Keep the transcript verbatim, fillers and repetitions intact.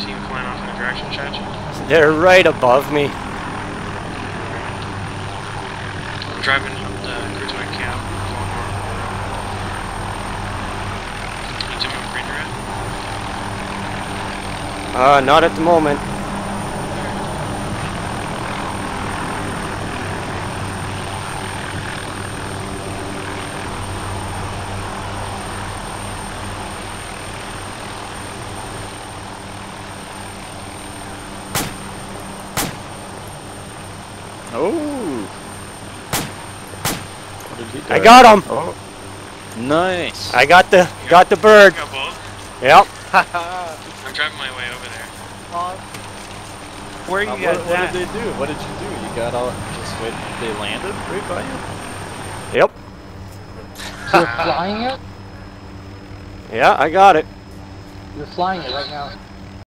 see them flying off in the direction, Chad? They're right above me. I'm driving the crew to my camp. Can you tell me what green you're at? Uh, not at the moment. Oh! What did he do? I got him. Oh, nice. I got the You got the bird. You got both? Yep. I'm driving my way over there. Where are you Uh, guys what, what at? did they do? What did you do? You got all just wait. They landed right by you. Yep. You're flying it? Yeah, I got it. You're flying it right now.